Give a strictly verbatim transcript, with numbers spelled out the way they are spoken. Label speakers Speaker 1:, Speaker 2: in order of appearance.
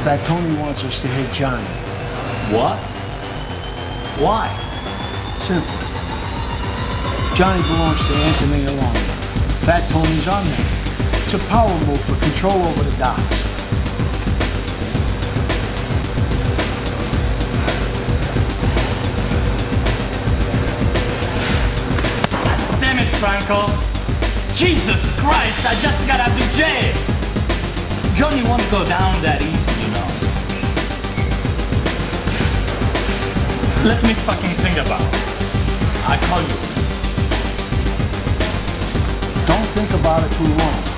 Speaker 1: Fat Tony wants us to hit Johnny.
Speaker 2: What? Why?
Speaker 1: Simple. Johnny belongs to Anthony alone. Fat Tony's on there. It's a power move for control over the docks.
Speaker 2: Damn it, Franco. Jesus Christ, I just got out of jail. Johnny won't go down that easy, you know. Let me fucking think about it. I call you.
Speaker 1: Don't think about it too long.